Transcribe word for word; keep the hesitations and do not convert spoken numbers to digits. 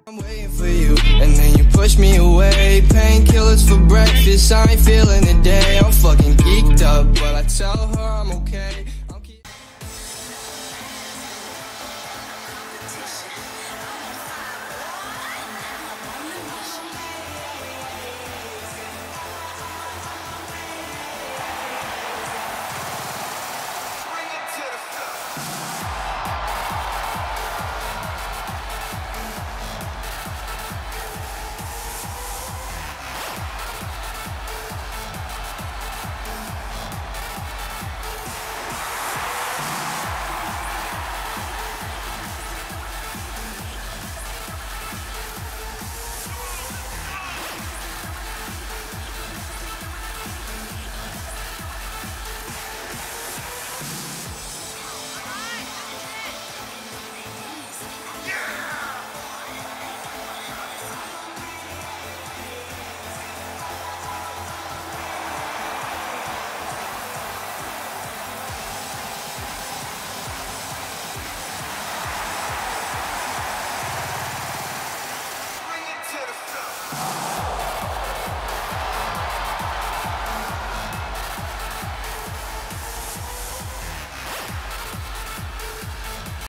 I'm waiting for you, and then you push me away. Painkillers for breakfast, I ain't feeling the day. I'm fucking geeked up, but I tell her I'm okay.